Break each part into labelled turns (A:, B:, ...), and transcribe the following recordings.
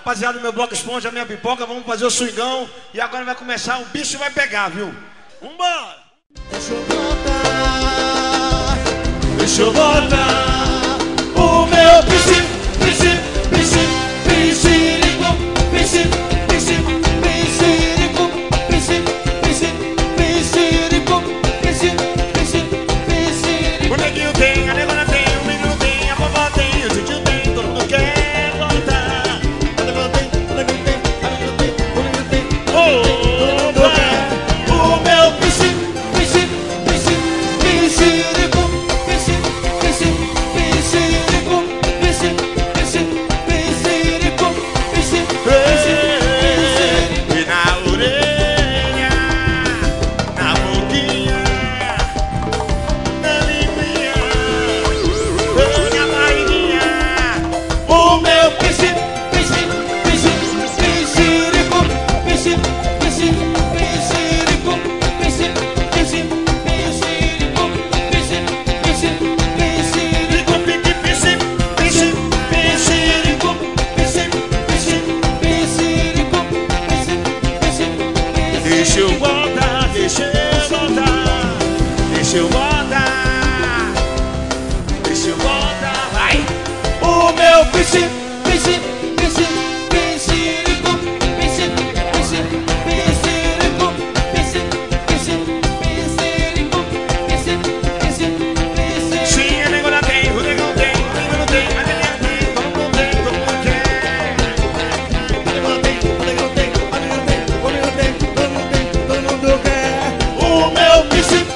A: Rapaziada do meu bloco esponja, minha pipoca, vamos fazer o swingão. E agora vai começar, o bicho vai pegar, viu? Vambora!
B: Deixa eu voltar, deixa eu voltar. O meu piscífico,
A: o neguinho tem, a negona tem, o menino tem, a vovó tem, o tio tem, todo mundo quer voltar.
B: A negona tem, o neguinho tem, a menina tem, o menino tem,
A: Oh,
B: todo mundo quer. O meu piscífico.
A: Deixa eu voltar, deixa eu voltar, deixa eu voltar, deixa eu voltar, vai!
B: O meu piscífico.
A: Sim, a negona tem, o negão tem, o menino tem, a menina tem, todo mundo tem, todo mundo quer.
B: A negona tem, o negão tem, a menina tem, o menino tem, todo mundo tem, todo mundo quer. O meu piscífico.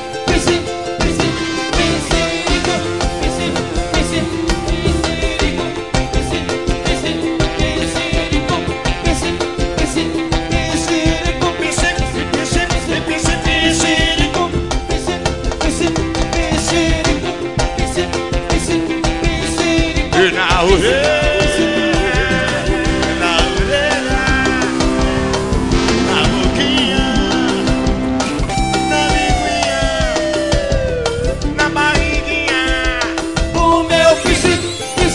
A: E na orelha, na orelha, na boquinha, na linguinha, na barriguinha.
B: O meu piscífico.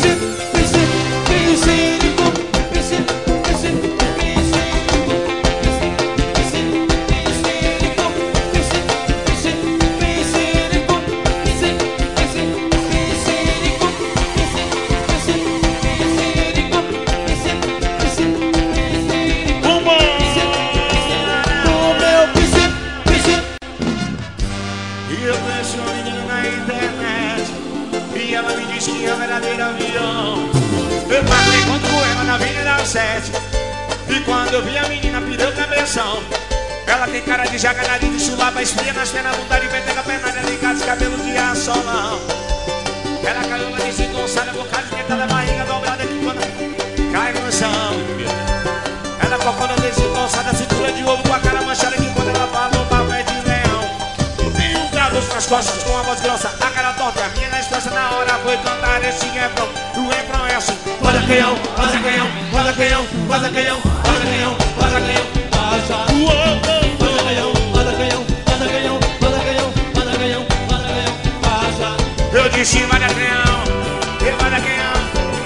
A: E eu conheci uma menina na internet e ela me disse que é um verdadeiro avião. Eu marquei encontro com ela na Avenida 7 e quando eu vi a menina pirou o cabeção. Ela tem cara de jaca, nariz de chulapa, espinha nas pernas, bunda de peteca, perna delicada, cabelo de assolão. Ela caiu na desengonçada, boca esquentada, barriga dobrada que quando cai no chão. Ela cocou na desengonçada, cintura de ovo com a cara manchada que quando ela falou, papo é de leão. Tem um traduzo nas costas com a voz grossa, a cara torta, a minha resposta na hora foi cantar esse refrão. O refrão é assim:
B: Roda canhão, roda canhão, roda canhão, roda canhão, roda canhão, roda canhão, passa. Roda canhão, roda canhão, roda canhão, roda canhão, roda canhão, roda canhão, passa.
A: Eu disse vai dar canhão, ele vai dar canhão.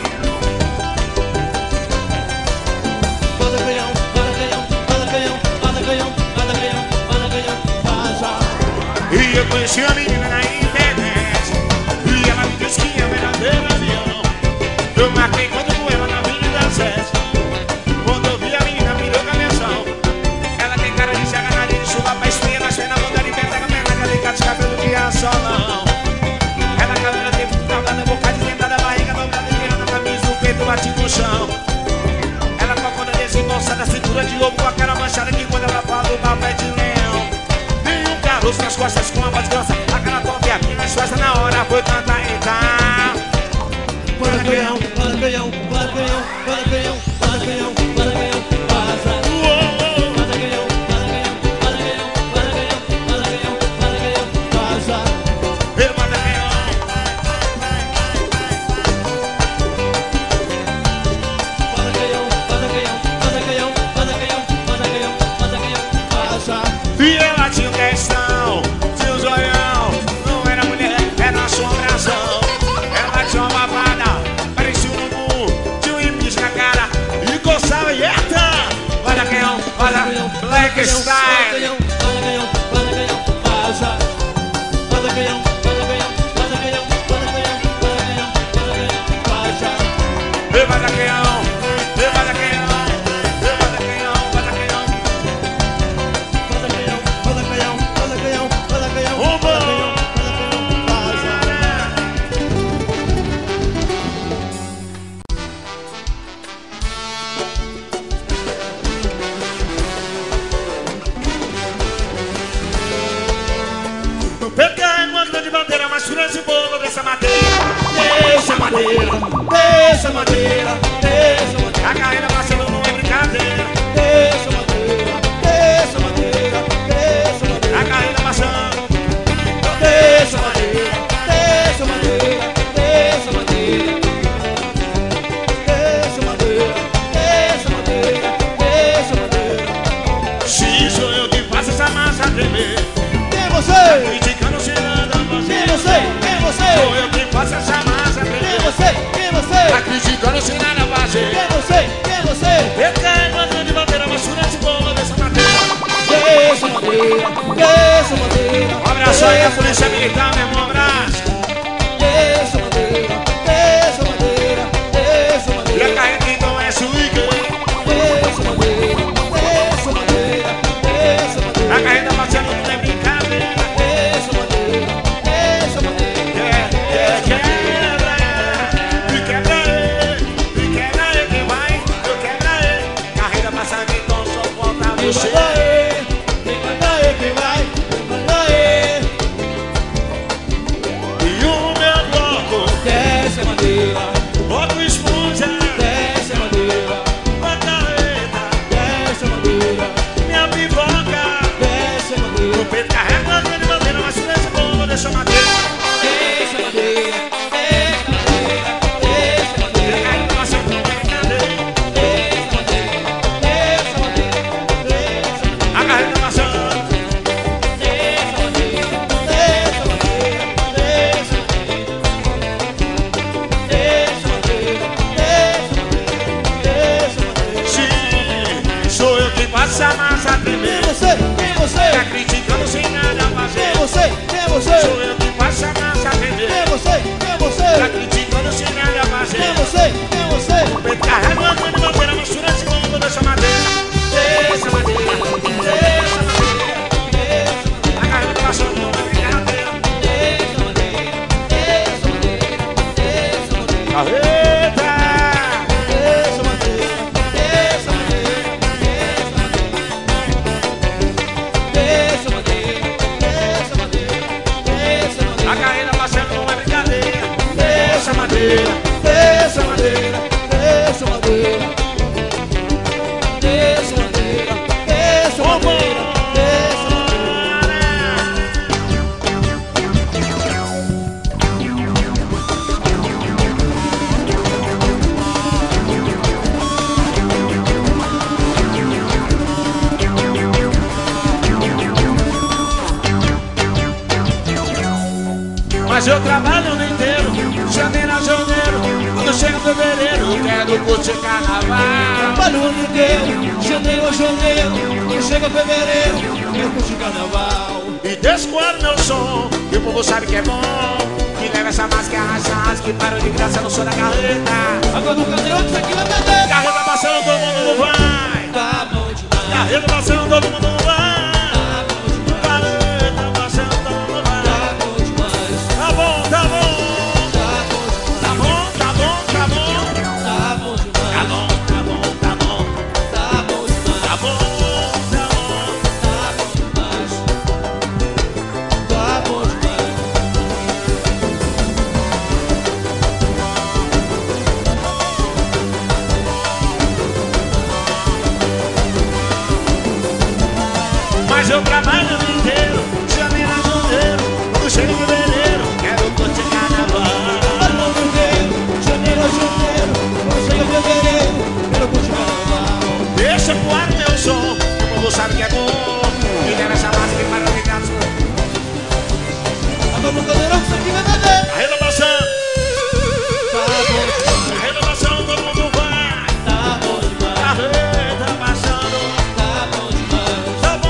B: Roda canhão, roda canhão, roda canhão, roda canhão, roda canhão, roda canhão, passa.
A: E eu conheci uma menina na internet e ela me disse que é o verdadeiro avião. Eu marquei encontro com ela na Avenida 7. Quando eu vi a menina pirou o cabeção. Ela tem cara de jaca, nariz de chulapa, espinha nas pernas, bunda de peteca, perna delicada, cabelo de assolão. Ela caiu na desengonçada, boca desdentada, barriga dobrada, tirando a camisa, o peito bate no chão. Ela cocou na desengonçada, cintura de ovo com a cara manchada que quando ela fala o papo é de leão. Tem um caroço nas costas com a voz grossa, a cara torta e a minha resposta na hora foi cantar então.
B: Roda canhão, roda canhão, roda canhão, roda canhão, roda canhão, roda canhão, passa. Roda canhão, roda canhão, roda canhão, roda canhão, roda canhão, roda canhão, passa.
A: Eu mando canhão.
B: Roda canhão, roda canhão, roda canhão, roda canhão, roda canhão, roda canhão, passa.
A: E ela tinha um questão, tinha um zoião, não era mulher, era assombração. style. Dessa madeira, a carreira passando não é brincadeira. Deixa madeira, a carreira passando. Deixa madeira. Se sou eu que faço essa massa tremer.
B: Quem é você?
A: Criticando sem nada fazer.
B: Quem é você?
A: Sou eu que faço essa massa tremer.
B: Quem é você?
A: Acreditando sem nada fazer.
B: Quem é você?
A: Eu caio uma grande bandeira, mas surante bola dessa madeira.
B: Deixa madeira.
A: Um abraço aí a polícia militar, meu irmão, abraço.
B: Deixa madeira.
A: E a carreta então é suíca.
B: Deixa madeira.
A: A carreta passando não é brincadeira.
B: Deixa madeira.
A: Me quebra aí que vai, eu quebra aí. Carreta passando então só falta você.
B: Quem vai?
A: E o meu bloco
B: Desce a madeira.
A: bota o esponja.
B: Desce a madeira.
A: A carreta,
B: Desce a madeira.
A: minha pipoca.
B: Desce a madeira.
A: O peito carrega uma grande bandeira, mas surante bola dessa madeira.
B: Desce a madeira.
A: E a carreta passando não é brincadeira. A carreta passando. Sim, sou eu que faço a massa tremer.
B: Quem você?
A: Tá criticando sem nada fazer.
B: Quem você?
A: Sou eu que faço a massa tremer. Tá
B: Você?
A: criticando sem nada fazer.
B: Quem você?
A: Peito carrega uma grande bandeira, mas surante bola dessa madeira. Dessa madeira. A carreta passando não é brincadeira. Carreta! A carreira passando não é brincadeira. Dessa madeira. Mas eu trabalho o ano inteiro, janeiro a janeiro. Quando chega fevereiro, eu quero curtir carnaval.
B: Trabalho o ano inteiro, janeiro a janeiro. Quando chega fevereiro, eu curto carnaval.
A: E descobre meu som, que o povo sabe que é bom. Que leva essa máscara, que parou de graça no som da carreta.
B: Agora no cadeirão que aqui vai beber.
A: Carreta passando, todo mundo não vai.
B: Tá bom demais.
A: Carreta passando, todo mundo não vai.
B: Tá bom demais.
A: Carreta passando, todo mundo não vai.
B: Tá bom demais.
A: Tá bom, tá bom.
B: Tá bom demais.
A: Tá bom, tá bom, tá bom.
B: Tá bom demais.
A: Tá bom, tá bom, tá bom.
B: Tá bom demais.
A: Tá bom, tá bom.
B: Tá bom demais.
A: Mas eu trabalho o ano inteiro, janeiro a janeiro. Quando chega fevereiro, quero curtir carnaval.
B: Trabalho o ano inteiro, janeiro a janeiro. Quando chega fevereiro, quero curtir carnaval.
A: Deixa voar meu som, o povo sabe que é bom. E leva essa massa que para de graça.
B: Agora no cadeirão que aqui vai beber.
A: Carreta passando,
B: Tá bom demais.
A: carreta passando, todo mundo vai.
B: Tá bom demais.
A: Carreta passando,
B: Tá bom demais.
A: tá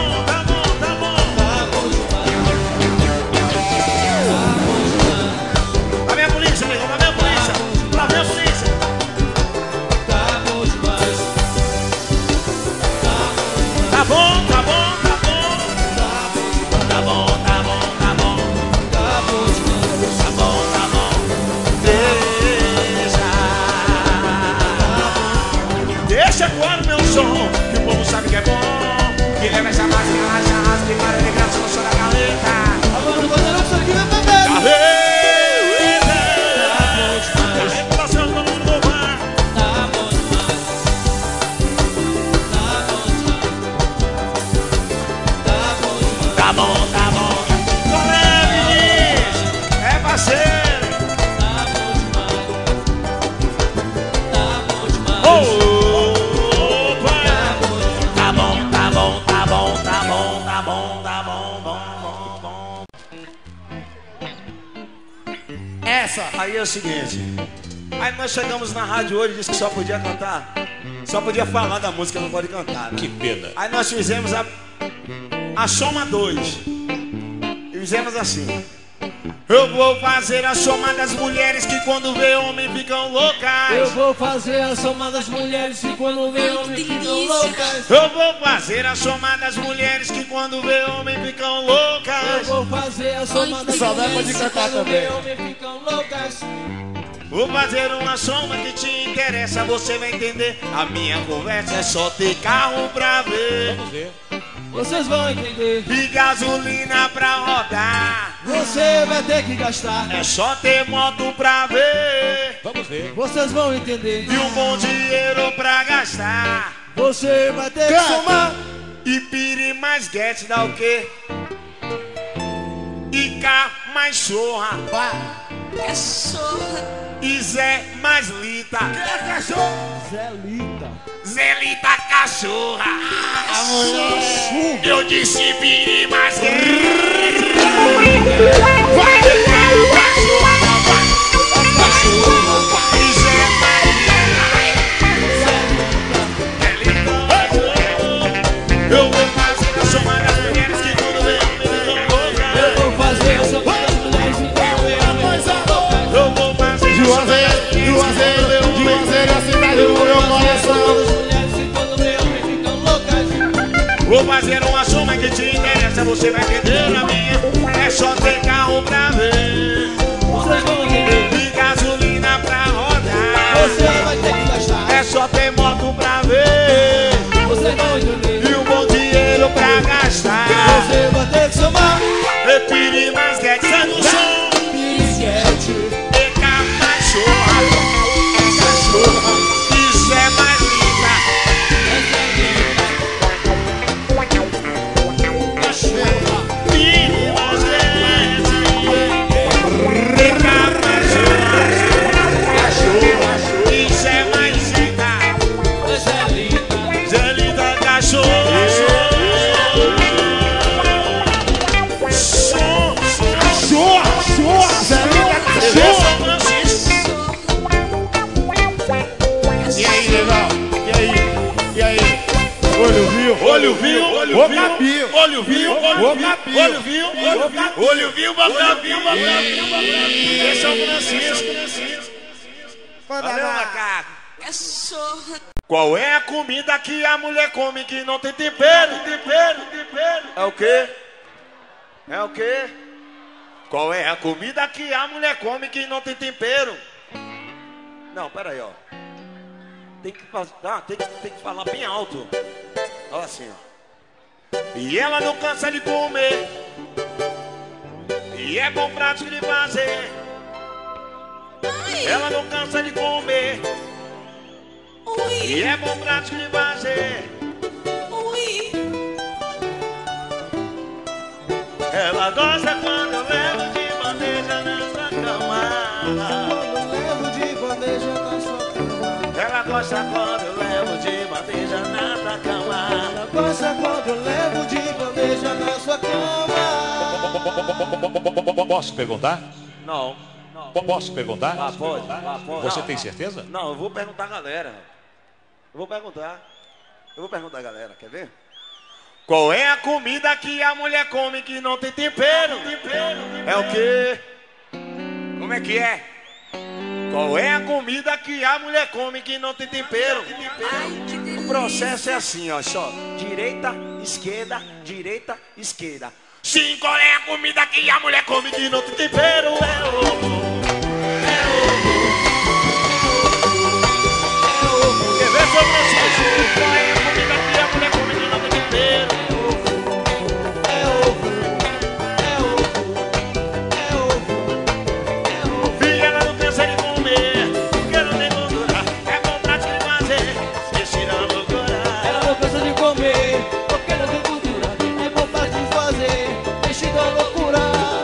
C: Essa.
A: Aí é o seguinte. Aí nós chegamos na rádio hoje e disse que só podia cantar. Só podia falar da música, não pode cantar, né?
D: Que pena.
A: Aí nós fizemos a soma 2. E fizemos assim. Eu vou fazer a soma das mulheres que quando vê homem ficam loucas.
B: Eu vou fazer a soma das mulheres que quando vê homem ficam loucas.
A: Eu vou fazer a soma das mulheres que quando vê homem ficam loucas.
B: Eu vou fazer a soma das
C: Só vai
B: mulheres
C: poder
B: que
C: cantar
B: quando vê
C: também.
B: homem ficam loucas.
A: Vou fazer uma soma que te interessa, você vai entender. A minha conversa é só ter carro pra ver.
D: Vamos ver.
B: Vocês vão entender.
A: E gasolina pra rodar.
B: Você vai ter que gastar.
A: É só ter moto pra ver.
D: Vamos ver.
B: Vocês vão entender.
A: E um bom dinheiro pra gastar.
B: Você vai ter que somar.
A: E piri mais guete dá o quê? E K mais sorra.
E: É sorra.
A: E Zé mais lita.
B: Zelita.
A: Zelita cachorra. Eu disse piri mais guete. Vai, cachorra, vai. E Zé mais lita. Eu vou fazer a soma das mulheres que quando vê homem ficam loucas.
B: Eu vou fazer a soma das mulheres que quando vê homem ficam loucas.
A: Eu vou fazer a soma das mulheres que quando vê homem
C: Juazeiro é a cidade do meu coração.
B: As mulheres que quando vê homem ficam loucas.
A: Vou fazer uma soma que te interessa, você vai entender a minha. É só ter carro pra ver.
B: Vocês vão entender.
A: E gasolina pra rodar.
B: Você vai ter que gastar.
A: É só ter moto pra ver.
B: Vocês vão entender.
A: E um bom dinheiro pra gastar.
B: Você vai ter que somar.
A: E piri mais guete, sai no som.
B: Pirisquete.
A: E K mais chorra. Cachorra. E Zé mais linda. Piri mais guete. E K mais chorra. Cachorra. E Zé mais linda.
B: Zelita.
A: Zé linda cachorra. Som, São Francisco.
C: E aí, legal? E aí? Olho viu?
A: Olho viu, olho
C: Ô,
A: viu,
C: Capinho.
A: olho viu, olho
C: Ô,
A: viu,
C: Capinho.
A: olho viu, olho viu, boca viu, é São Francisco. Valeu, macaco.
E: É sorra.
A: Qual é a comida que a mulher come que não tem tempero? É o quê? É o quê? Qual é a comida que a mulher come que não tem tempero? Não, pera aí, ó. Tem que falar bem alto. Olha assim, ó. E ela não cansa de comer. E é bom prático de fazer. Ela não cansa de comer.
E: Ui,
A: E é bom prático de fazer.
E: ui.
A: Ela gosta quando eu levo de bandeja na sua cama.
B: Quando levo de bandeja na sua cama.
A: Ela gosta quando eu levo de bandeja na sua cama.
B: Ela gosta quando eu levo de bandeja na sua cama.
D: Posso perguntar?
A: Não.
D: Posso perguntar?
A: Pode.
D: Você
A: Não,
D: tem certeza?
A: Não, eu vou perguntar a galera. Eu vou perguntar a galera, quer ver? Qual é a comida que a mulher come que não tem tempero? É o quê? Como é que é? Qual é a comida que a mulher come que não tem tempero?
E: Ai, que delícia.
A: O processo é assim, ó, só. Direita, esquerda. Sim, qual é a comida que a mulher come que não tem tempero? É ovo. Quer ver, seu Francisco? Qual é a comida que a mulher come que não tem tempero? Filha, ela não cansa de comer, porque não tem gordura. É bom prático de fazer, esquecida a loucura.
B: Ela não cansa de comer, porque não tem cultura. É bom fácil de fazer, mexido a loucura.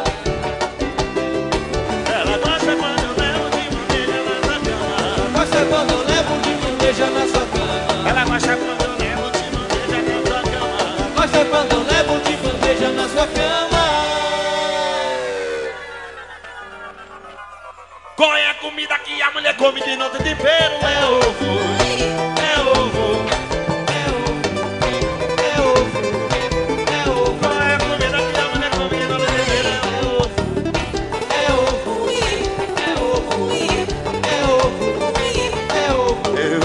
A: Ela gosta quando eu levo de bandeja na sua cama.
B: Gosta quando eu levo de bandeja na sua cama.
A: Ela gosta quando eu levo de bandeja na sua cama.
B: Gosta quando eu levo de bandeja na sua cama.
A: Qual é a comida que a mulher come que não tem tempero? É ovo, é ovo, é ovo, é ovo, é ovo. Qual é a comida que a mulher come que não tem tempero? É ovo, é ovo, é ovo, é ovo, é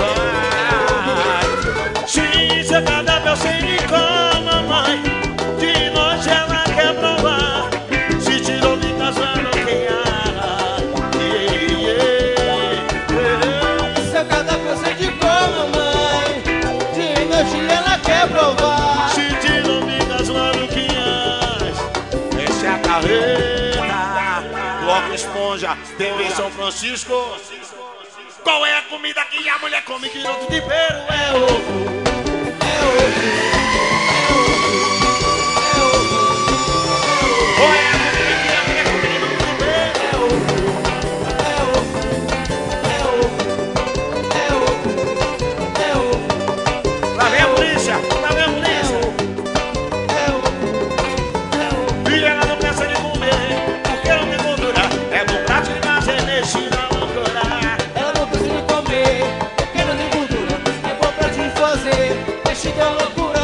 A: ovo. Se seu cadáver sem de cama, mãe, de noite ela quer provar. Se tirou de casa, não tem ar.
B: Seu cadáver sem de cama, mãe, de noite ela quer provar.
A: Se tirou de casa, maluquinhas. Essa é a carreira do Bob Esponja, TV São Francisco. Qual é a comida que a mulher come que não tem tempero? É ovo. Lá vem a polícia, lá vem a polícia. E ela não pensa em comer, porque não tem gordura. É bom prato de fazer nesse não loucura.
B: Ela não precisa comer, porque não tem gordura. É bom pra te fazer, deixa de loucura.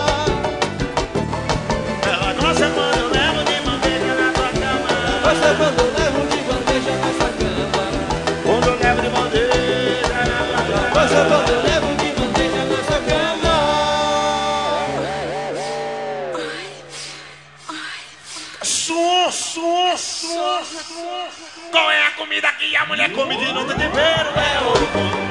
A: Ela gosta quando eu levo de bandeja na tua cama.
B: Gosta quando eu levo de bandeja na sua cama.
A: Quando eu levo de bandeja na tua cama.
B: Gosta quando eu levo de bandeja na sua cama.
A: Qual é a comida que a mulher come que não tem tempero? É ovo.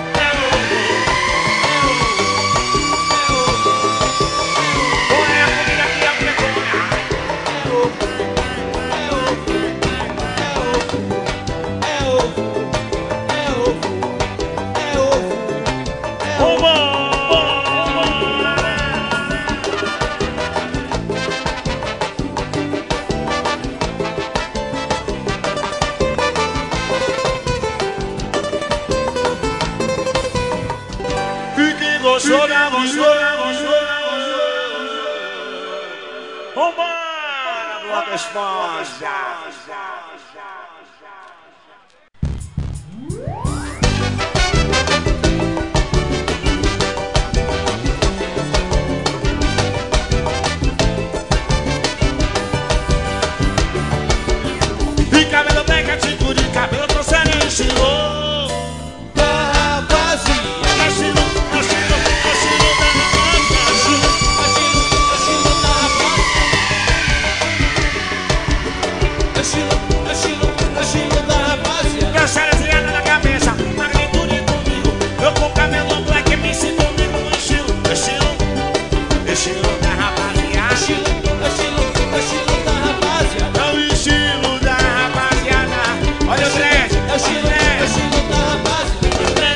A: Vambora, Bob Esponja. E cabelo branco, tipo de cabelo, trouxeram e ensinou.
B: Da vazia.
A: Estilo da
B: Estilo da rapaziada.
A: Dançar aziada na cabeça, magnitude comigo. Eu com cabelo black me sinto comigo no estilo da rapaziada.
B: Estilo da rapaziada.
A: É o estilo da rapaziada. Olha o dread, olha o dread.
B: Estilo da rapaziada.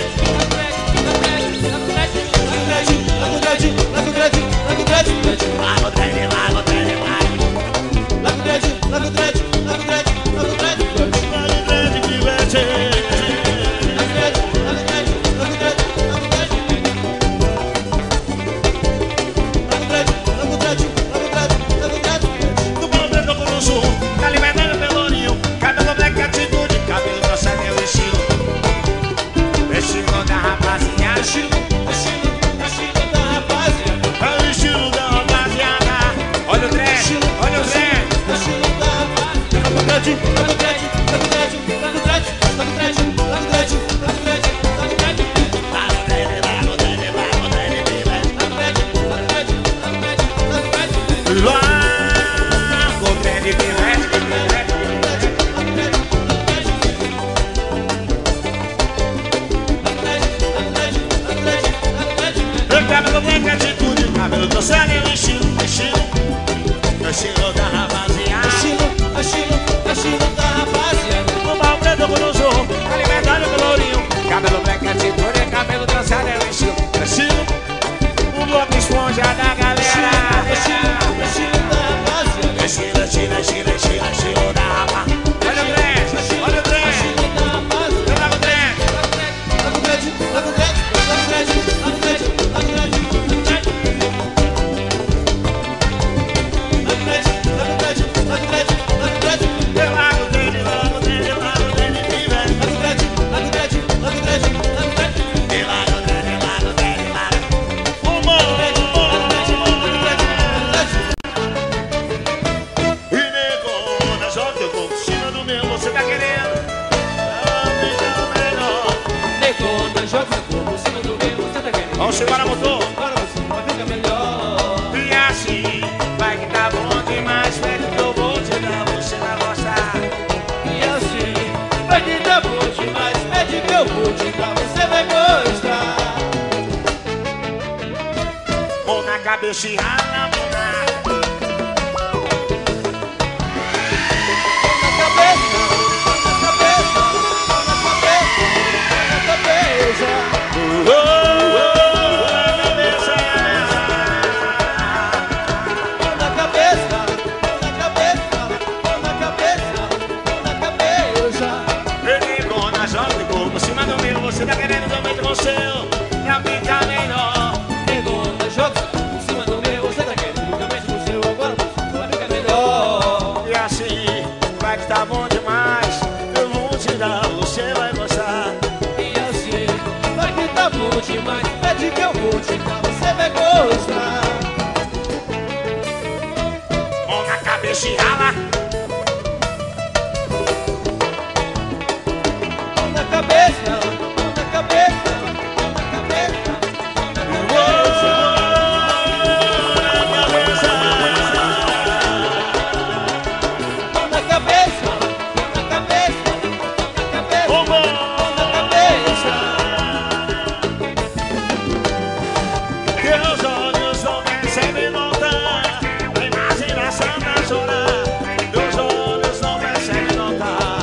A: Do bom preto com o sul, tá libertando pelo ninho. Cabelo black, atitude, cabelo dançando é o estilo. Estilo da rapaziada.
B: Estilo da rapaziada.
A: É o estilo da rapaziada. Olha o dread, olha o dread.
B: Estilo da rapaziada.
A: Lá, com dread, pivete, pivete. Cabelo branco, atitude, cabelo dançando é o estilo da rapaziada.
B: Estilo da rapaziada.
A: Vamos embora, motor.
B: Agora você vai ficar melhor.
A: E assim, vai que tá bom demais. Pede que eu vou te dar, você vai gostar.
B: E assim, vai que tá bom demais. Pede que eu vou te dar, você vai gostar.
A: Mão na cabeça e rala, mão na...
B: Na cabeça, na cabeça, na cabeça, na cabeça. Na cabeça, na cabeça, na cabeça, na cabeça.
A: Pedigona, joga de boca, cima do meu. Você tá querendo também com o seu. Pra ficar melhor.
B: Pegona, joga por cima do meu. Você tá querendo também com o seu. Agora você vai ficar melhor.
A: E assim, vai que tá bom demais. Eu vou te dar, você vai gostar.
B: E assim, vai que tá bom demais. Pede que eu vou te dar, você vai gostar.
A: Mão na cabeça e rala.
B: Na cabeça, na cabeça, na cabeça, na cabeça. Na cabeça, na cabeça, na cabeça, na cabeça.
A: Teus olhos não percebem notar a imaginação pra chorar. Teus olhos não percebem notar.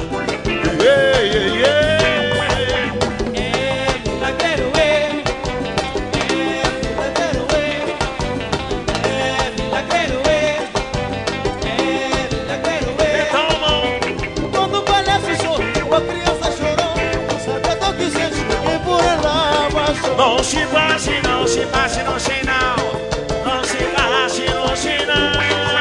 A: Então, mão,
B: Quando o palhaço sorriu, a criança chorou. Sabe a dor que sente e por ela passou.
A: não se passe, não se passe no sinal. Não se passe no sinal.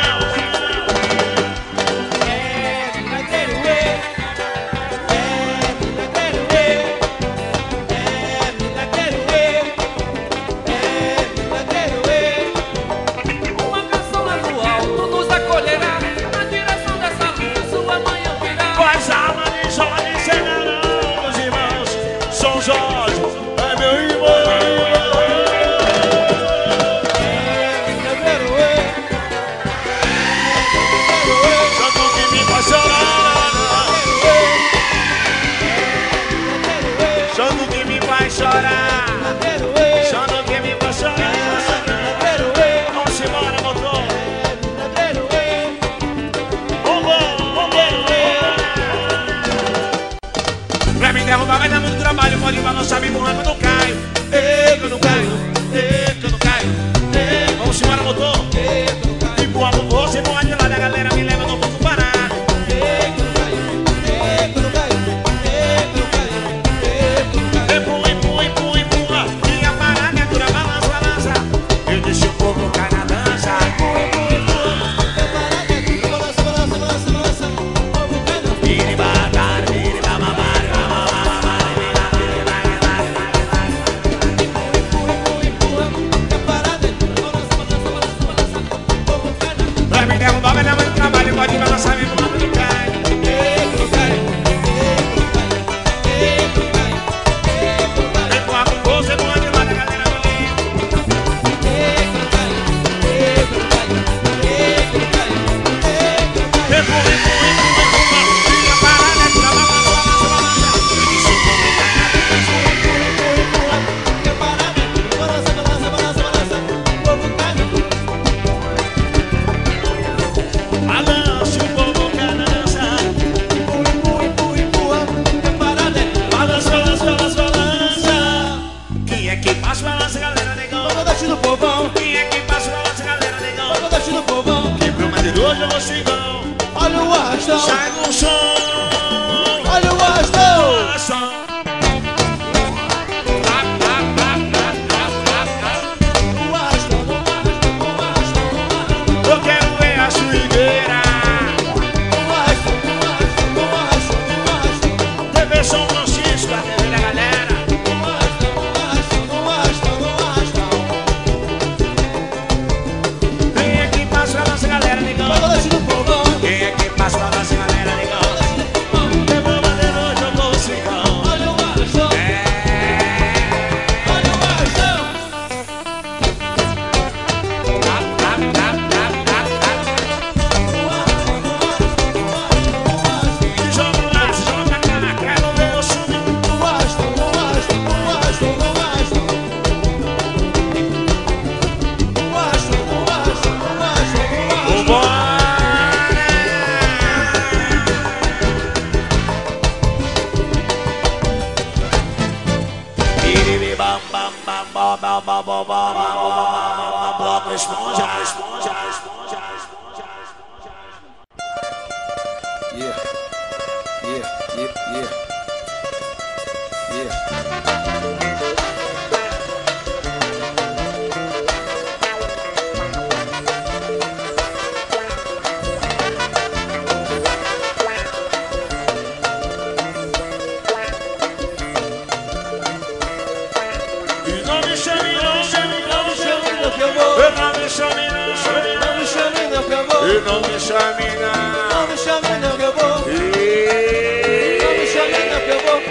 D: Uma canção lá no alto nos acolherá. Na direção dessa luz, o amanhã virá.
A: Faz alma de Jorge serão os irmãos. São Jorge, é meu irmão. Santo que me faz chorar. Santo que me faz chorar. Santo que me faz chorar. Vamos embora, motor. Pra me derrubar vai dar muito trabalho. Pode balançar, me empurrar quando eu caio. Ei, quando eu caio. Ei, quando eu caio. Ei, vamos embora, motor. Empurra por você, empurra de lado. A galera me leva, eu não vou parar. Empurra, empurra, empurra, empurra. E a parada dura, balança, balança. Eu deixo o povo cair na dança. Biribatar, biribababar, babababar, biribababar. Bob Esponja.
B: Yeah.
A: Não me chame não.
B: Não me chame não que eu vou. Não me chame não que eu vou.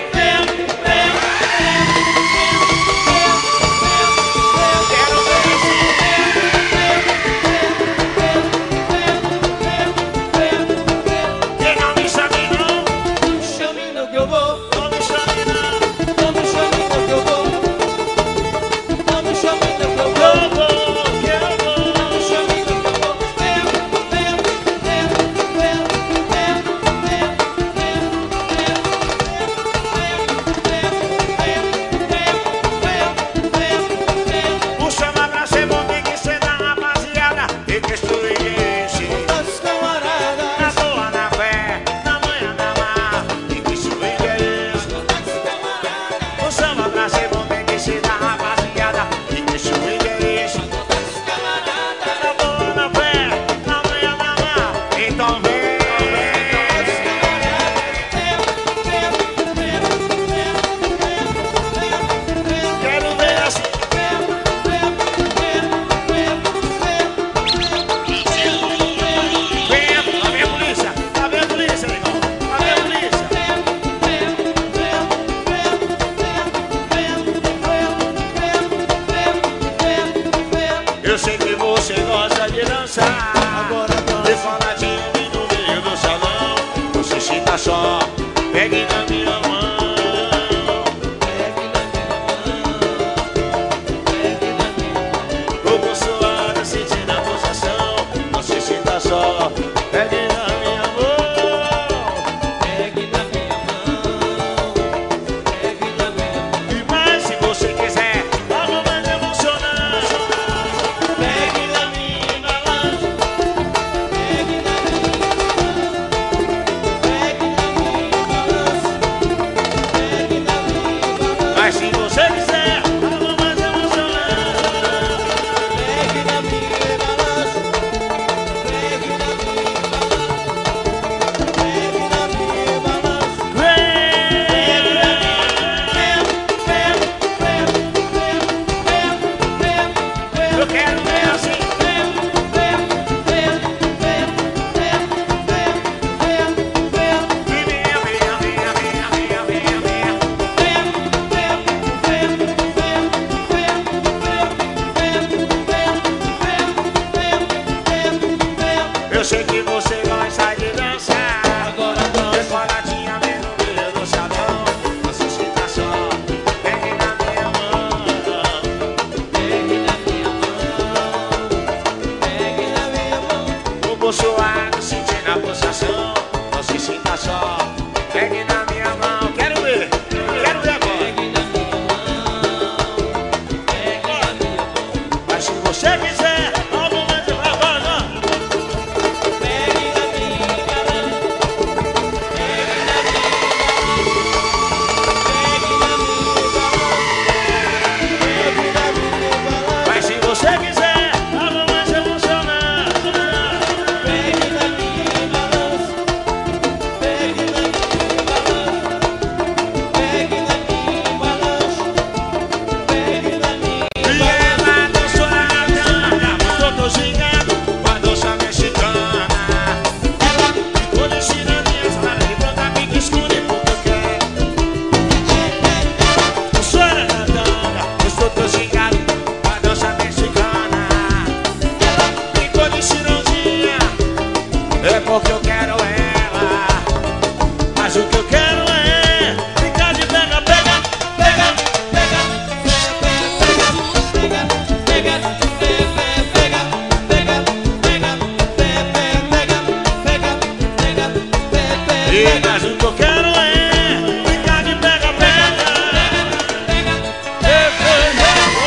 A: Mas o que eu quero é brincar de pega-pega.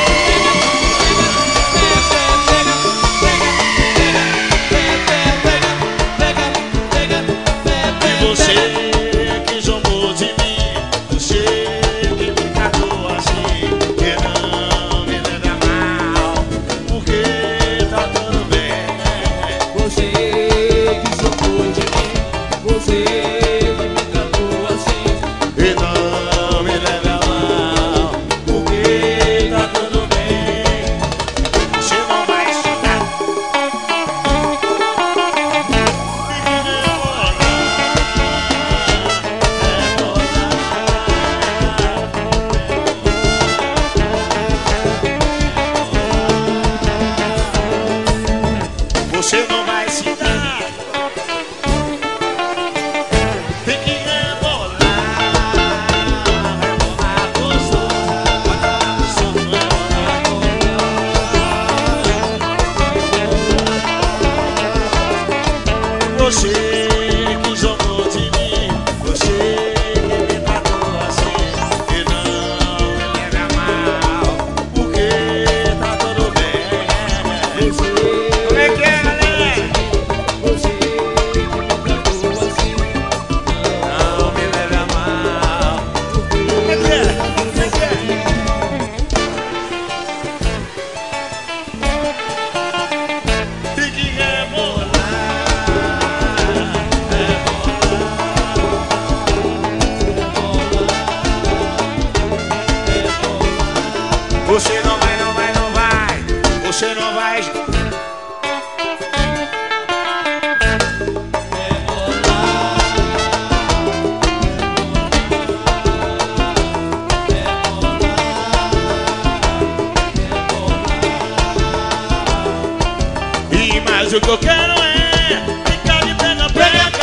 A: Hoje o que eu quero é brincar de pega-pega.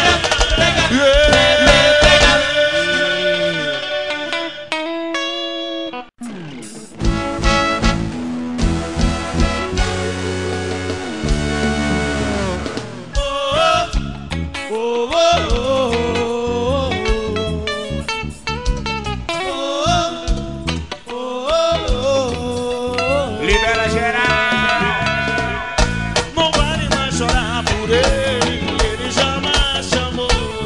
C: Libera geral.
A: Não vale mais chorar por ele jamais chamou.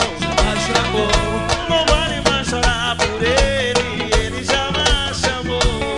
A: Não vale mais chorar por ele jamais chamou.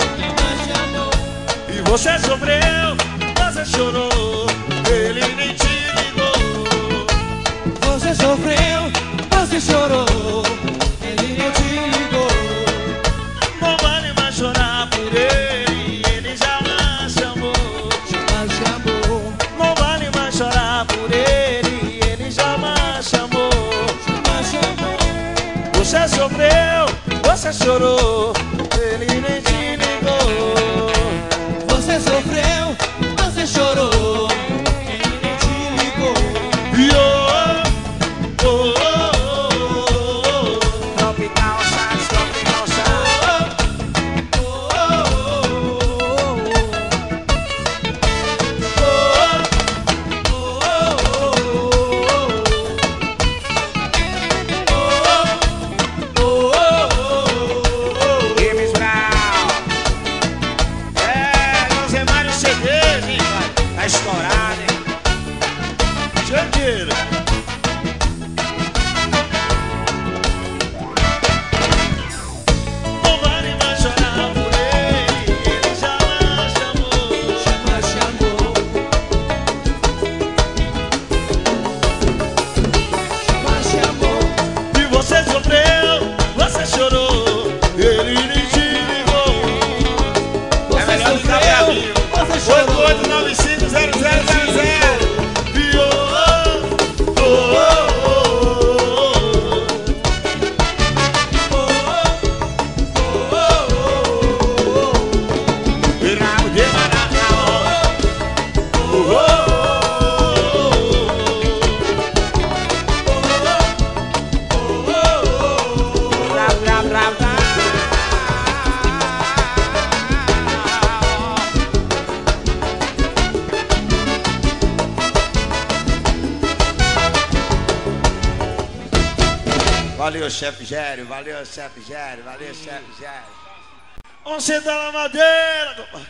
A: E você sofreu, você chorou, ele nem te ligou.
B: Você sofreu, você chorou, ele nem te ligou.
A: Não vale mais chorar por ele jamais chamou.
B: Jamais chamou,
A: Não vale mais chorar por ele jamais chamou.
B: jamais chamou.
A: Você sofreu, você chorou, ele nem te ligou.
B: Você sofreu, você chorou, ele nem te ligou.
A: E oh, oh, oh, oh,
C: Tropical Chats, Tropical Chats. James Brown. José Mário CD, hein, cara? Tá estourado, hein?
A: Jangueira. Não vale mais chorar por ele jamais chamou.
B: Jamais chamou, jamais chamou.
A: E você sofreu, você chorou, ele nem te ligou.
C: É melhor ligar pra mim.
B: Você chorou.
C: 88950000.
A: E oh, oh, oh,
C: Rabo de Maracanã. Rabo, rabo, rabo, rabo. Valeu, chefe Gério, valeu, chefe Gério, valeu, chefe Gério.
A: vamos sentar na madeira, compadre.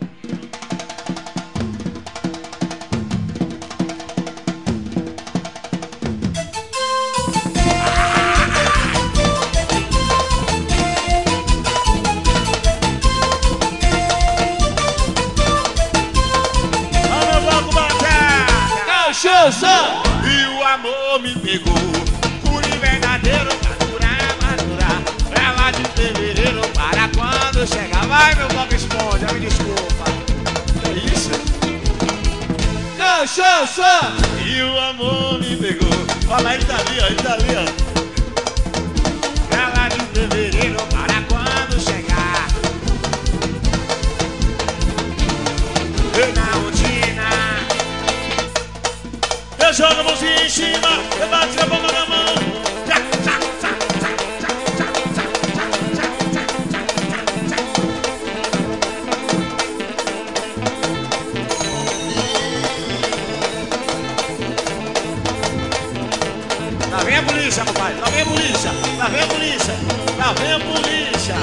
A: Olha o bloco bacana.
B: Cachaça!
A: E o amor me pegou.
C: Curi verdadeiro pra durar, pra durar. Pra lá de fevereiro, para quando chegar. Vai, meu Bob Esponja, me desculpa.
A: É isso?
B: Cachaça!
A: E o amor me pegou. Olha lá, ele tá ali, ó, ele tá ali, ó.
C: Pra lá de fevereiro, para quando chegar. Eu na rotina.
A: Eu jogo a mãozinha em cima, eu bato a palma na mão.
C: Tchá, tchá, tchá, tchá, tchá, tchá, tchá, tchá, tchá, tchá, tchá, tchá. Lá vem a polícia, papai. Lá vem a polícia. Lá vem a polícia. Lá vem a polícia.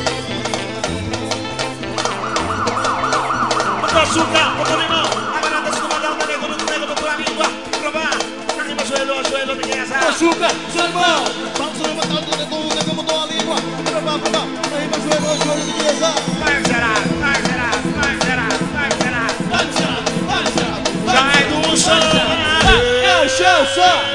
A: Bota açúcar, bota limão.
C: Agora desce do mandão, tá negando, botou a língua. Provar. Arriba, joelho, ninguém azar.
B: Açúcar, seu irmão! Vamos levantar o dedo, o nego mudou a língua. Provar. Arriba, joelho de criança.
C: Vai zerar, vai zerar, vai zerar, vai zerar.
B: Vai,
A: Sai do chão.
B: cachaça!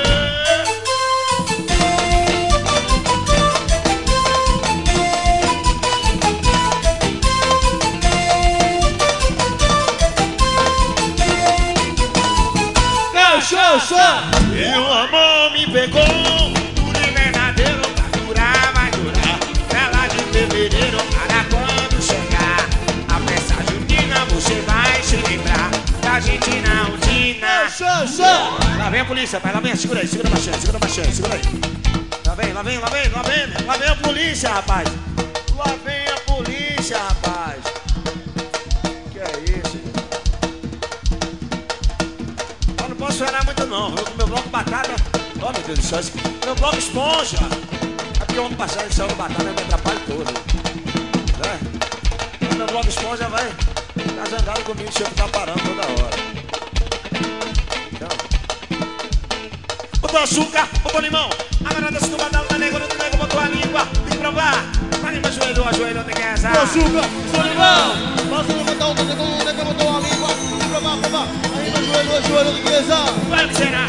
B: Cachaça!
A: E o amor me pegou.
C: Puro e verdadeiro, pra durar, vai durar. Pra lá de fevereiro, para quando chegar. A festa junina, você vai se lembrar da gente na rotina.
A: Lá vem a polícia, pai, lá vem, segura aí, segura bastante, segura aí. Lá vem a polícia, rapaz. Lá vem a polícia, rapaz. Que é isso? Eu não posso chorar muito não, eu com meu bloco batata. Oh meu Deus do céu, meu bloco esponja. É porque o ano passado ele saiu no batata, eu me atrapalho todo. Né? Meu bloco esponja vai tá zangado comigo, se eu ficar parando toda hora. Então. Botou açúcar, botou limão. Agora desce no badalo da nega, no nego botou a língua. Tem que provar. Pra língua, ajoelhou, tem que rezar.
B: Botou açúcar, botou limão. Passa no badalo da nega, no nego botou a língua. Tem que provar. Aí ajoelhou, tem que rezar.
A: Vai será.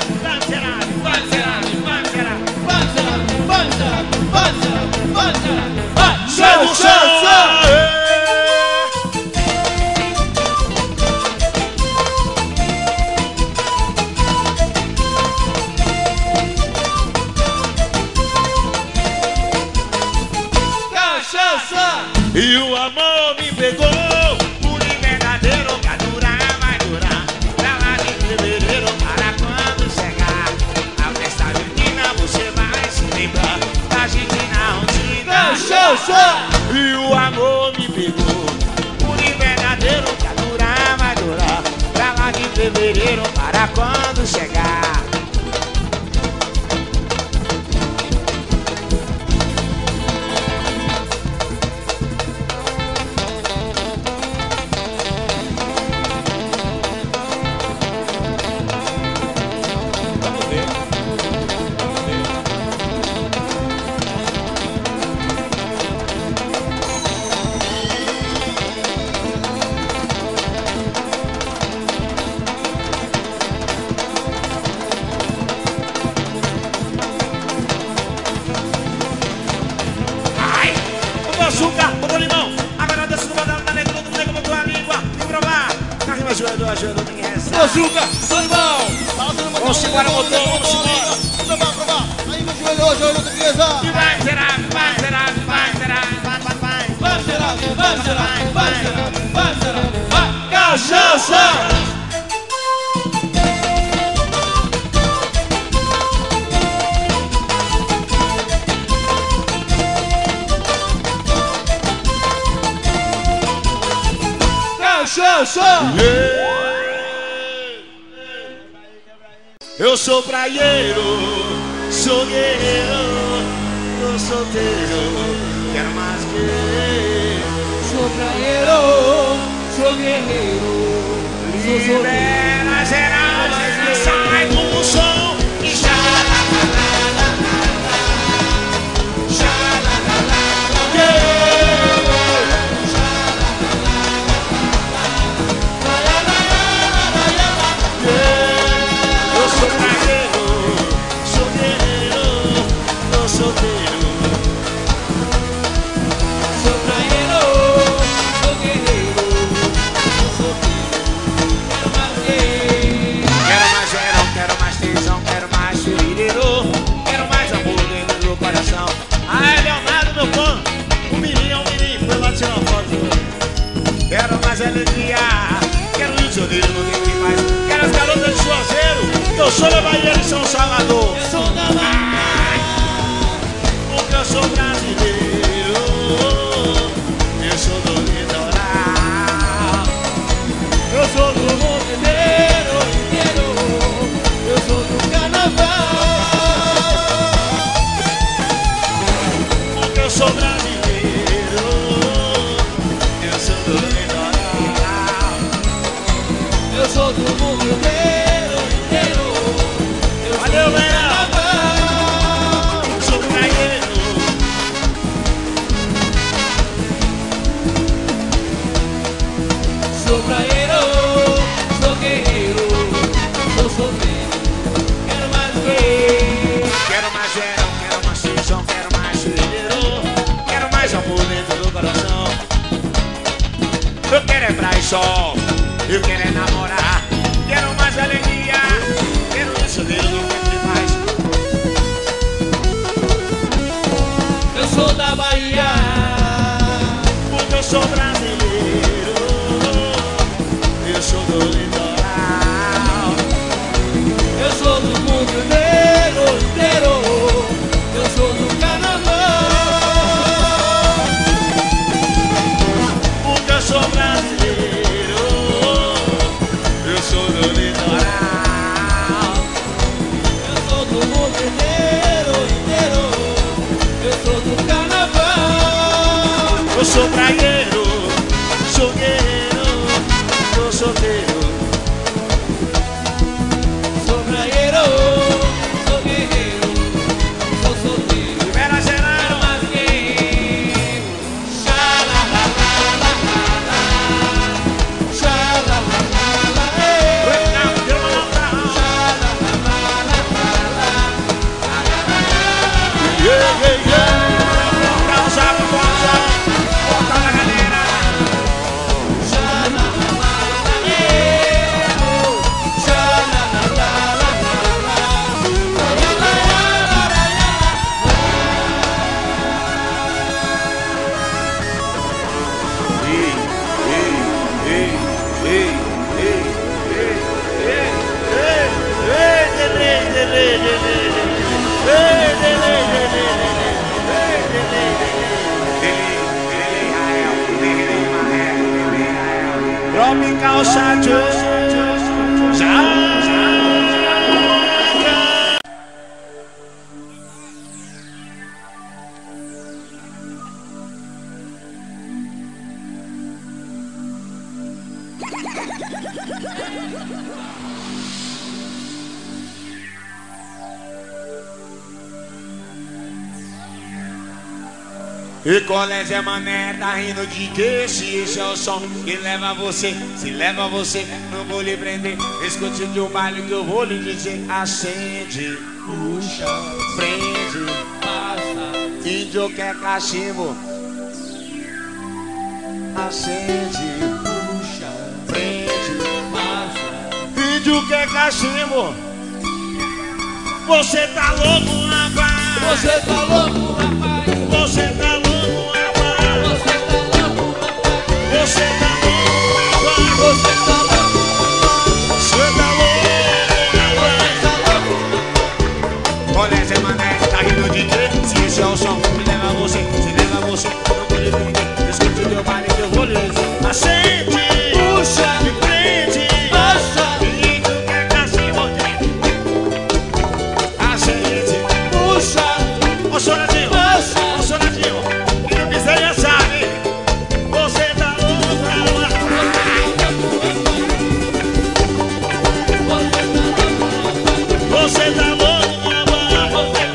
A: E o amor me pegou, puro e verdadeiro, pra durar, vai durar. Pra lá de fevereiro, para quando chegar a festa junina, você vai se lembrar da gente na rotina. E o amor me pegou, puro e verdadeiro, pra durar, vai durar. Pra lá de fevereiro, para quando chegar. Açúcar, botou limão. Agora desce no badalo da nega, no nego botou a língua. Tem que provar. Carrinho ajoelhou, tem que rezar.
B: Açúcar, botou limão.
A: Vamos embora, botou, vamos embora.
B: Provar. Aí ajoelhou, tem que rezar.
A: E vai zerar.
B: Cachaça!
A: Eu sou praieiro, sou guerreiro, tô solteiro, quero mais que.
B: Sou praieiro, sou guerreiro, sou solteiro.
A: Libera geral, sai com o som e alegria, quero Rio de Janeiro, não tem quem mais. Quero as garotas de Juazeiro, eu sou da Bahia de São Salvador.
B: Eu sou da Bahia,
A: porque eu sou brasileiro, eu sou do litoral.
B: eu sou do mundo inteiro, eu sou do carnaval.
A: Porque eu sou brasileiro, eu sou do litoral.
B: Eu sou do mundo inteiro, eu sou
A: Valeu,
B: do carnaval.
A: Sou praieiro.
B: Sou praieiro, sou guerreiro, sou solteiro, quero mais ver.
A: Quero mais verão, quero mais season, quero mais cheiro. Quero mais amor dentro do coração. Eu quero é praia e sol, eu quero é namorar. Quero mais alegria, quero isso dele do que mais.
B: Eu sou da Bahia,
A: Porque eu sou brasileiro, eu sou do litoral. sou praieiro, sou guerreiro, sou solteiro.
B: Sou praieiro, sou guerreiro, sou solteiro.
A: Libera geral.
B: Mas quem? Xalalalala, xalalalala,
A: Não, deu uma nota. Volta na galera. Tropical Chacho. E colégio é mané, tá rindo de que? Se esse é o som que leva você, se leva você, não vou lhe prender. Escute de um baile que eu vou lhe dizer. Acende,
B: Puxa,
A: prende,
B: passa,
A: índio quer cachimbo. Acende,
B: puxa,
A: prende,
B: passa.
A: índio quer cachimbo. Você tá louco, rapaz?
B: Você tá louco, rapaz?
A: Você tá louco, rapaz?
B: Você tá louco, rapaz?
A: Você tá louco, rapaz?
B: Você tá louco,
A: Você tá louco,
B: você tá louco.
A: colégio é mané, tá rindo de quê? Se esse é o som que leva você, se leva você, não vou lhe prender. Escute o meu baile que eu vou lhe dizer. Acende,
B: Puxa,
A: me prende,
B: passa,
A: índio quer cachimbo. Acende,
B: puxa,
A: ô Soradinho,
B: passa.
A: ô Soradinho, quem não quiser já sabe. Você tá louco, rapaz? Você tá louco, rapaz?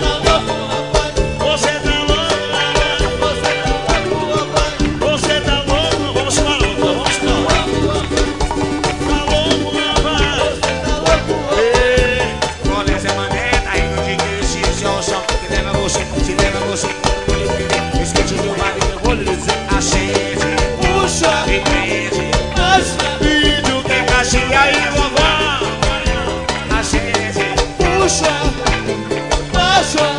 A: Você tá louco, rapaz? Você tá louco, vamos para outra, vamos para outra. Tá louco, rapaz? Colégio é mané, tá rindo de que? Se esse é o som que leva você, se leva você, não vou lhe prender. Escute o meu baile que eu vou lhe dizer. Acende,
B: Puxa,
A: me prende,
B: passa,
A: vídeo que caixinha aí, vovó. Acende,
B: puxa, passa.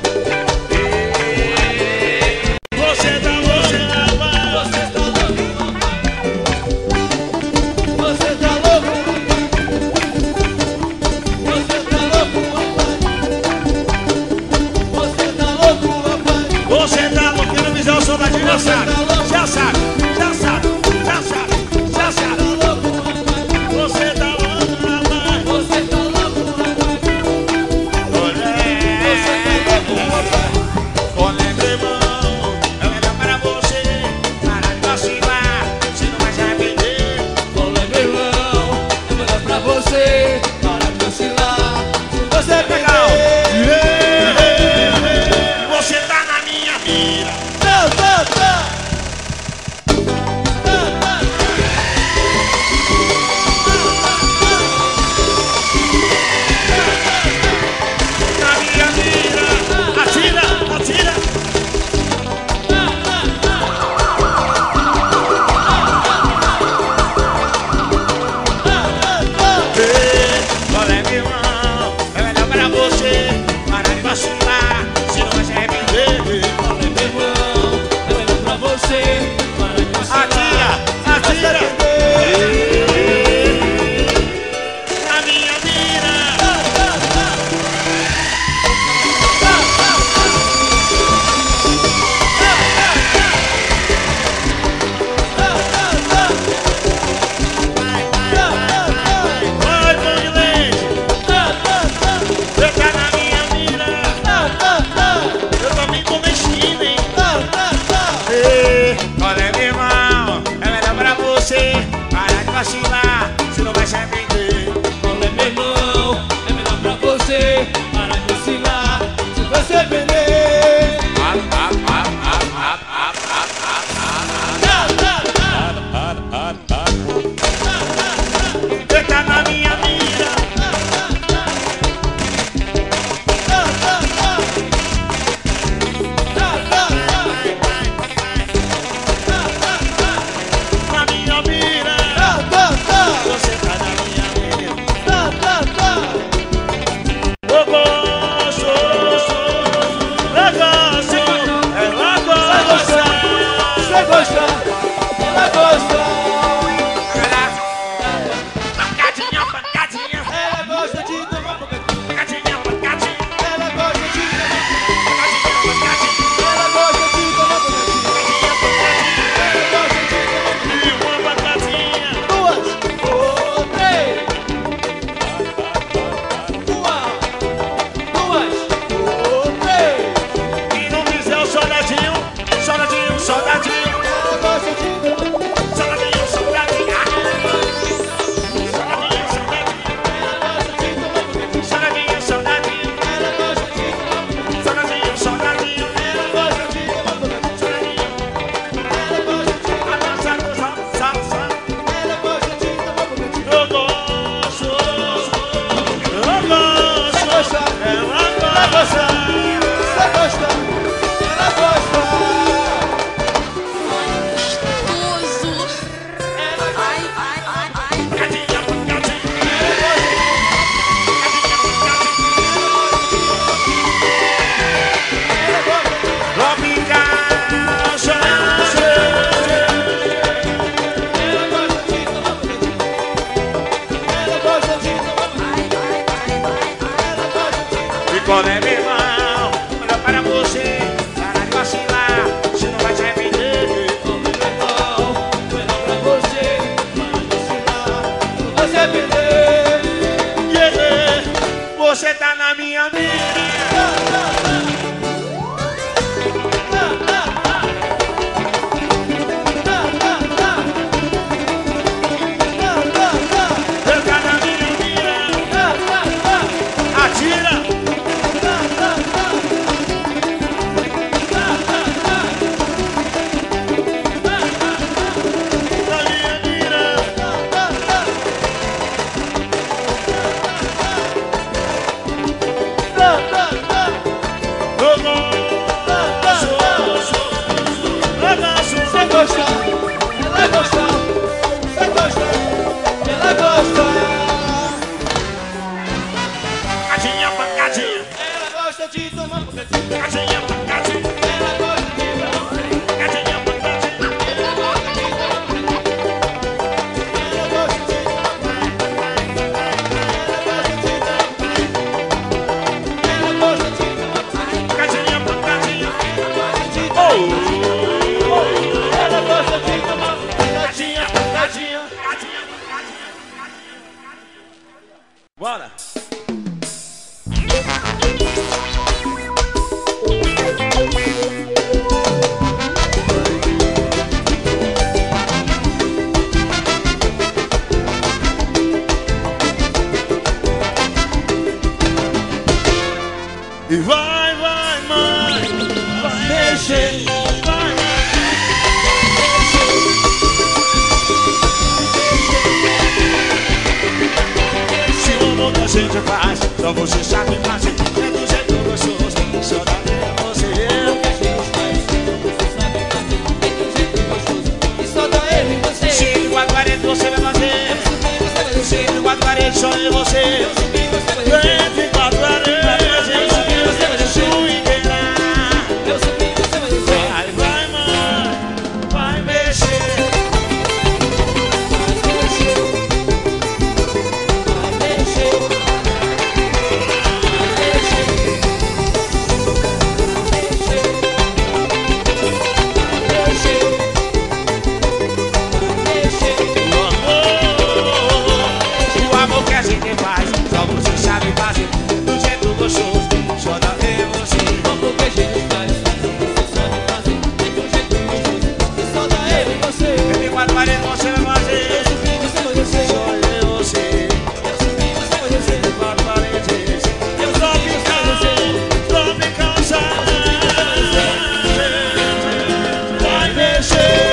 A: você tá louco, rapaz?
B: Você tá louco, você tá louco, você tá louco, rapaz.
A: Você tá louco, quem não fizer o som da já sabe, já sabe, já sabe, já sabe, já sabe. Você tá louco, rapaz?
B: Você tá louco, rapaz.
A: Olé, meu irmão, é melhor para você parar de vacilar, você não vai se arrepender.
B: Olha, meu irmão, é melhor pra você parar de vacilar. Você
A: Legal.
B: perder.
A: Você tá na minha mira,
B: Tá. mexer.
A: Se o amor que a gente faz, só você sabe fazer. É do jeito gostoso, só dá pra você.
B: O que a gente faz, você sabe fazer. É de um jeito gostoso e só dá eu e você.
A: Se no quatro paredes você vai fazer. Se no quatro paredes só eu e você. Entre quatro paredes você vai swingueira.
B: Eu subi, você vai descer.
A: Vai, vai, mãe, vai mexer. O amor que a gente faz, só você sabe fazer. Do jeito gostoso, só dá ver você.
B: O que a gente faz, você sabe fazer. É de um jeito gostoso e só dá eu e você.
A: Entre quatro paredes você vai fazer.
B: Eu subi, você vai descer.
A: Só eu e você.
B: Eu subi, você vai descer.
A: Entre quatro paredes.
B: Eu subi, você vai descer.
A: Tropical vai mexer.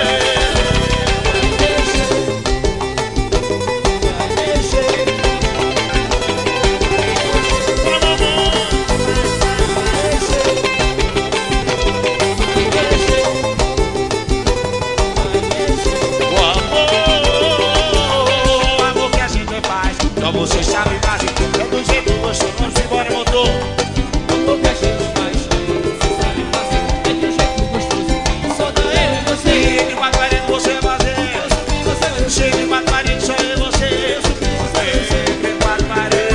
A: O amor que a gente faz, só você sabe fazer. É do jeito gostoso, vamos embora, motor.
B: O que a gente faz, você sabe fazer. É de um jeito gostoso e só dá eu e você.
A: Entre quatro paredes você vai fazer.
B: Eu subi, você vai descer.
A: Entre quatro paredes só eu e você. Entre quatro paredes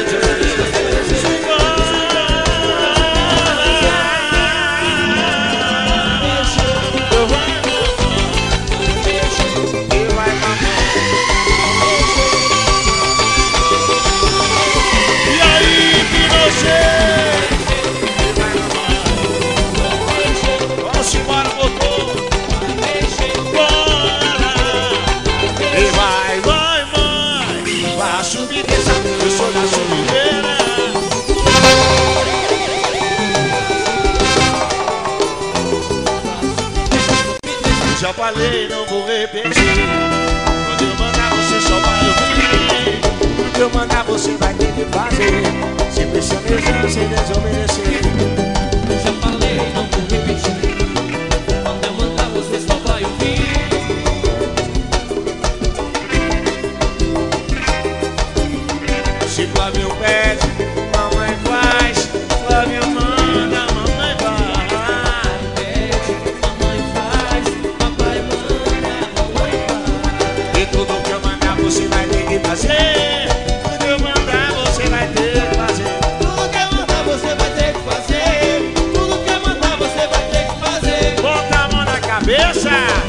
A: e aí que você vamos embora, motor. Bora. E vai, vai, mãe. Vai subir dessa, eu sou da subideira. Já falei, não vou repetir. Quando eu mandar você só vai ouvir. Quando eu mandar você vai ter que fazer. Se precisa sem desobedecer.
B: Eu já falei, não vou repetir. Quando eu mandar, você só vai ouvir.
A: Se Flavinho pede, mamãe faz. Flavinho manda, mamãe vai.
B: Pede, mamãe faz. Papai manda, mamãe faz.
A: E tudo que eu mandar você vai ter que fazer. Tudo que eu mandar você vai ter que fazer.
B: Tudo que eu mandar, você vai ter que fazer. Tudo que eu mandar, você vai ter que fazer.
A: Bota a mão na cabeça.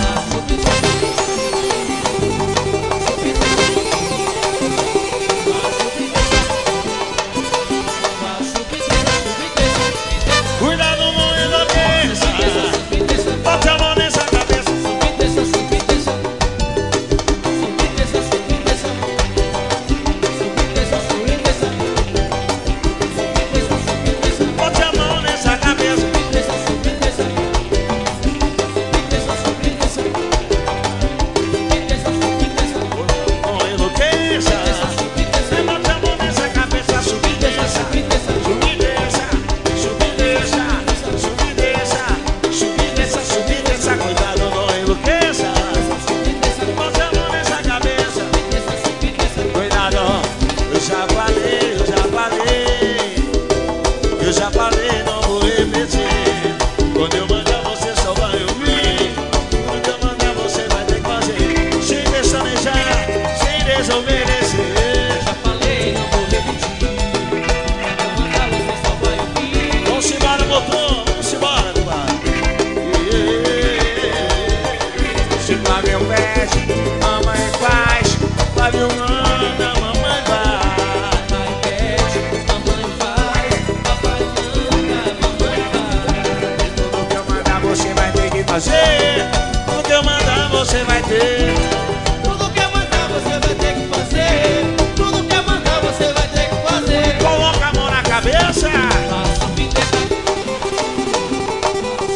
A: Cuidado, não enlouqueça. Bota a mão nessa cabeça. Bota a mão nessa cabeça. Não enlouqueça. Bota a mão nessa cabeça. Subir e desça. Subir e desça. Subir e desça. Subir e desça. Subir e desça. Subir e desça. Cuidado, não enlouqueça. Bota a mão nessa cabeça. Cuidado. Eu já falei, eu já falei. Eu já falei, não vou repetir. Quando eu mandar você só vai ouvir. Quando eu mandar você vai ter que fazer. Sem pestanejar, sem desobedecer.
B: Já falei, não vou repetir. Quando eu mandar, você só vai ouvir.
A: Vamos embora, motor, vamos embora, compadre. Se Flavinho pede, mamãe faz. Flavinho manda, mamãe vai.
B: Papai pede, mamãe faz. Papai manda, mamãe faz.
A: Tudo que eu mandar você vai ter que fazer. Tudo que eu mandar você vai ter.
B: Tudo que eu mandar, você vai ter que fazer. Tudo que eu mandar, você vai ter que fazer.
A: Coloca a mão na cabeça.
B: Vai subir, desça.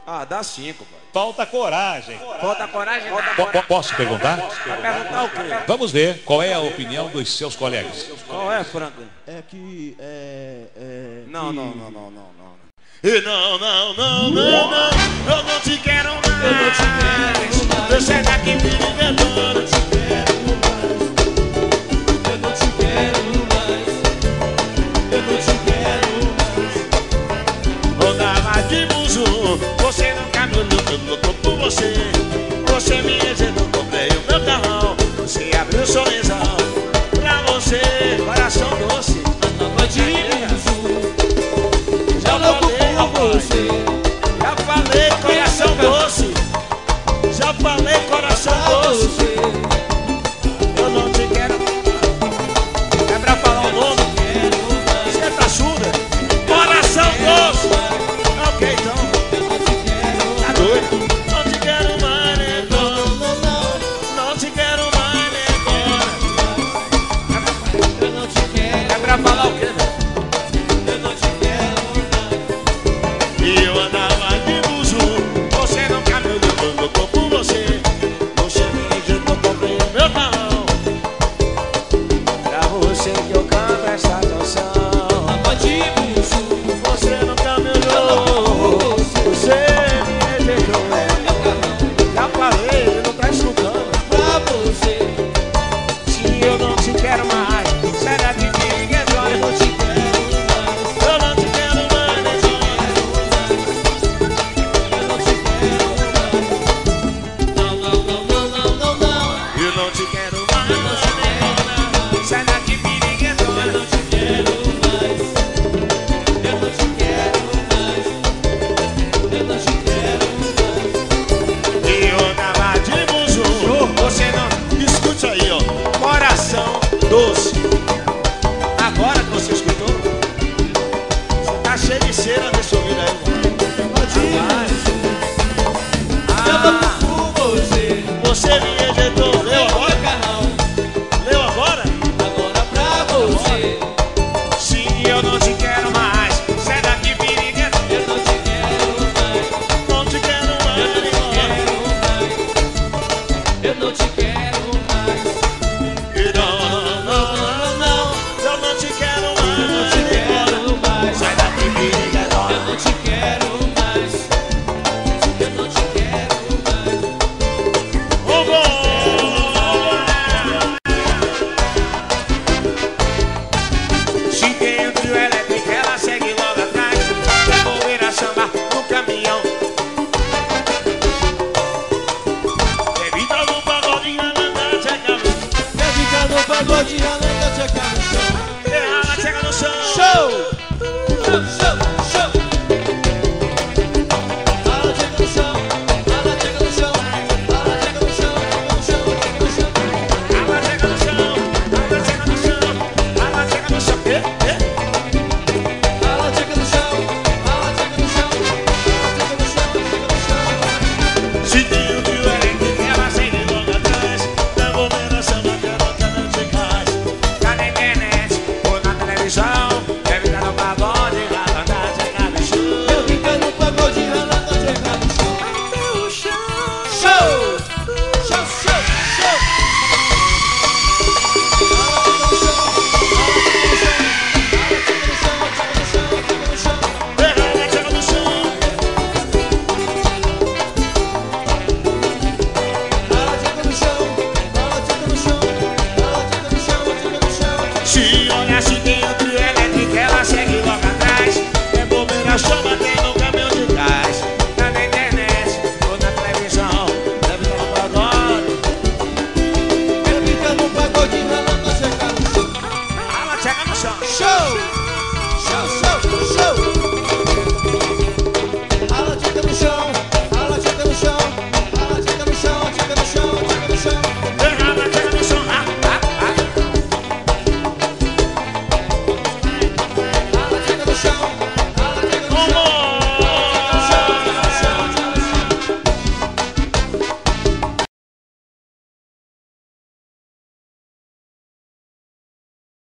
A: Ah, dá 5, pai.
F: Falta coragem.
A: Falta coragem?
G: Posso perguntar?
A: Vai perguntar o quê?
G: Vamos ver qual é a opinião dos seus colegas.
A: Qual é, Franklin?
B: É que
A: Não. E não, eu não te quero mais. Eu sei daqui me libertando.
B: eu não te quero mais. Eu não te quero mais.
A: Rodava de buzu, você nunca me olhou, eu louco por você.